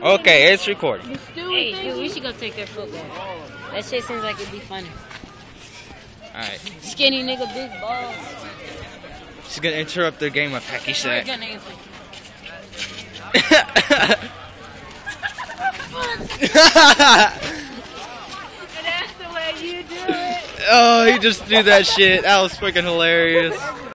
Okay, it's recording. Hey, dude, we should go take their football. That shit seems like it'd be funny. Alright. Skinny nigga, big balls. She's gonna interrupt their game of hacky We're sack. gonna answer. That's the way you do it. Oh, he just threw that shit. That was freaking hilarious.